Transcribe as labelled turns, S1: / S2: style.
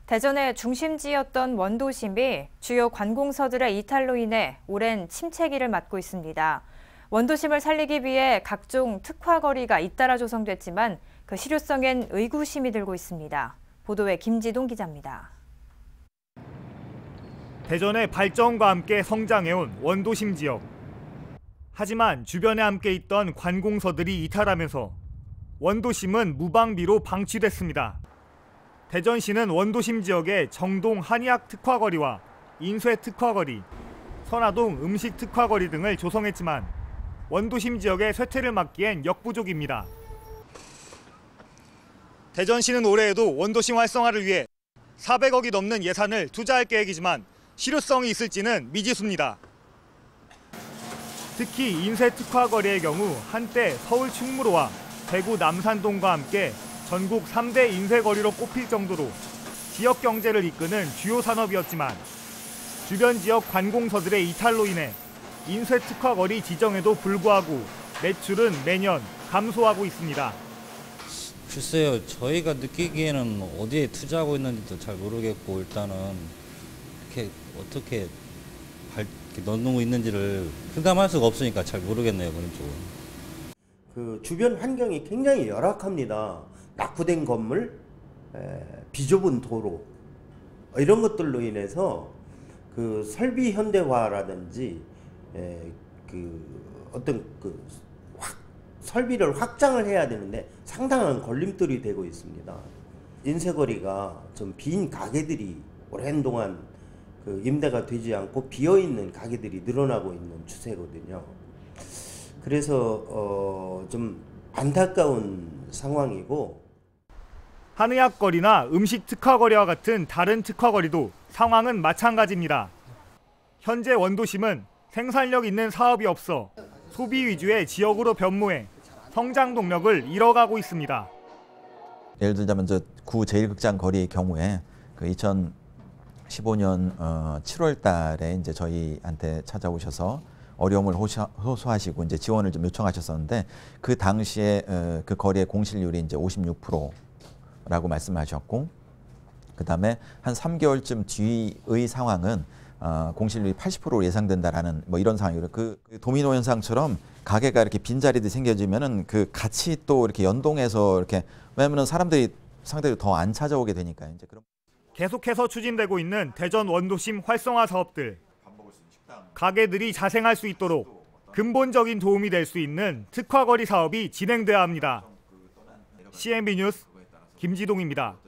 S1: 대전의 중심지였던 원도심이 주요 관공서들의 이탈로 인해 오랜 침체기를 맞고 있습니다. 원도심을 살리기 위해 각종 특화거리가 잇따라 조성됐지만 그 실효성엔 의구심이 들고 있습니다. 보도에 김지동 기자입니다.
S2: 대전의 발전과 함께 성장해온 원도심 지역. 하지만 주변에 함께 있던 관공서들이 이탈하면서 원도심은 무방비로 방치됐습니다. 대전시는 원도심 지역에 정동 한의학 특화거리와 인쇄 특화거리, 선화동 음식 특화거리 등을 조성했지만 원도심 지역의 쇠퇴를 막기엔 역부족입니다. 대전시는 올해에도 원도심 활성화를 위해 400억이 넘는 예산을 투자할 계획이지만 실효성이 있을지는 미지수입니다. 특히 인쇄 특화거리의 경우 한때 서울 충무로와 대구 남산동과 함께 전국 3대 인쇄거리로 꼽힐 정도로 지역 경제를 이끄는 주요 산업이었지만 주변 지역 관공서들의 이탈로 인해 인쇄 특화거리 지정에도 불구하고 매출은 매년 감소하고 있습니다.
S3: 글쎄요, 저희가 느끼기에는 어디에 투자하고 있는지도 잘 모르겠고 일단은 이렇게 어떻게 넣는 있는지를 흑감할 수가 없으니까 잘 모르겠네요, 그런 쪽은.
S4: 그 주변 환경이 굉장히 열악합니다. 낙후된 건물, 비좁은 도로 이런 것들로 인해서 그 설비 현대화라든지 그 어떤 그 설비를 확장을 해야 되는데 상당한 걸림돌이 되고 있습니다. 인쇄거리가 좀 빈 가게들이 오랜 동안 그 임대가 되지 않고 비어 있는 가게들이 늘어나고 있는 추세거든요. 그래서 좀 안타까운 상황이고.
S2: 한의학거리나 음식 특화거리와 같은 다른 특화거리도 상황은 마찬가지입니다. 현재 원도심은 생산력 있는 사업이 없어 소비 위주의 지역으로 변모해 성장 동력을 잃어가고 있습니다.
S5: 예를 들자면 구 제1극장 거리의 경우에 그 2015년 7월 달에 이제 저희한테 찾아오셔서 어려움을 호소하시고 이제 지원을 좀 요청하셨었는데 그 당시에 그 거리의 공실률이 이제 56%라고 말씀하셨고 그다음에 한 3개월쯤 뒤의 상황은 공실률이 80%로 예상된다라는 뭐 이런 상황이고 그 도미노 현상처럼 가게가 이렇게 빈자리들이 생겨지면은 그 같이 또 이렇게 연동해서 이렇게 왜냐면은 사람들이 상대로 더 안 찾아오게 되니까 이제 그런.
S2: 계속해서 추진되고 있는 대전 원도심 활성화 사업들. 가게들이 자생할 수 있도록 근본적인 도움이 될 수 있는 특화거리 사업이 진행돼야 합니다. CNB 뉴스 김지동입니다.